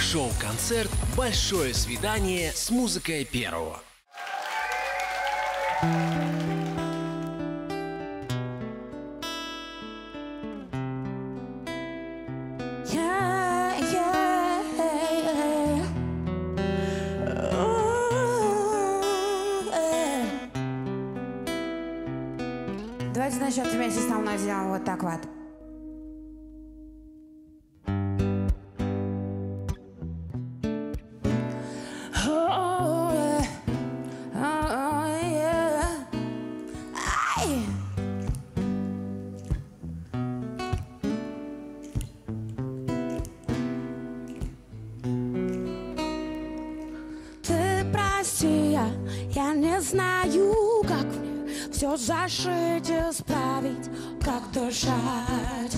Шоу-концерт «Большое свидание» с музыкой Первого. Давайте насчет вместе со мной сделаем вот так вот. Ты прости, я не знаю, как мне все зашить, исправить, как дышать.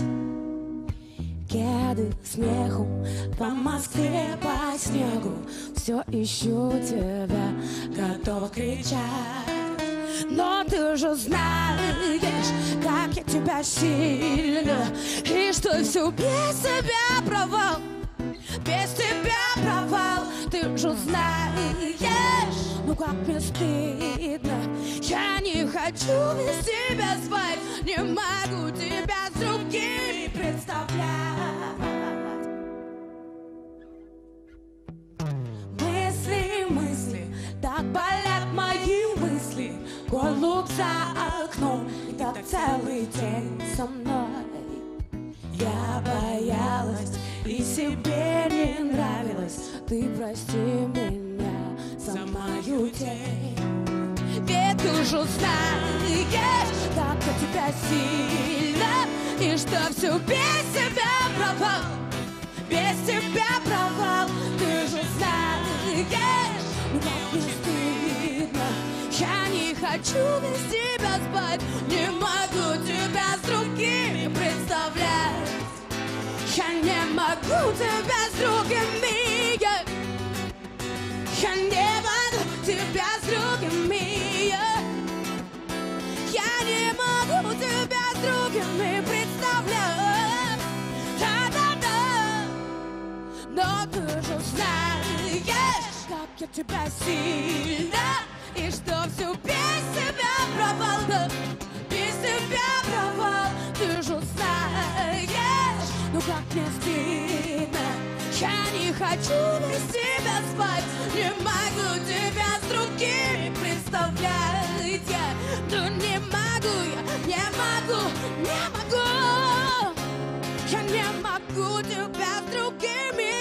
Кеды смеху по Москве, по снегу, все ищу тебя, готова кричать. Но ты же знаешь, как я тебя сильно, и что все без тебя провал, без тебя провал. Ты же знаешь, ну как мне стыдно, я не хочу без тебя спать, не могу тебя с другими представлять. Мысли, так болят мои мысли, голубь за окном, и так целый день со мной. Я боялась и себе не нравилось, ты прости меня за мою тень. Ведь ты же знаешь, как я тебя сильно, и что все без тебя провал, без тебя провал. Ты же знаешь, ну как мне стыдно, я не хочу без тебя спать, не могу тебя с другими представлять. Я не могу тебя с другими, я не могу тебя с другими, я не могу тебя с другими представлять. Да-да-да. Но ты же знаешь, как я тебя сильно, и что все без тебя провал, без тебя провал. Ты же знаешь, ну как мне стыдно, я не хочу без тебя спать, не могу тебя с другими представлять. Да не могу, я не могу, не могу, я не могу тебя с другими.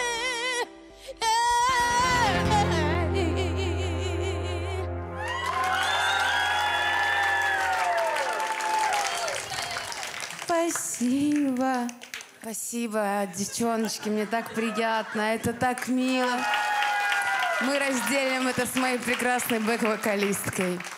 Спасибо. Спасибо, девчоночки, мне так приятно, это так мило. Мы разделим это с моей прекрасной бэк-вокалисткой.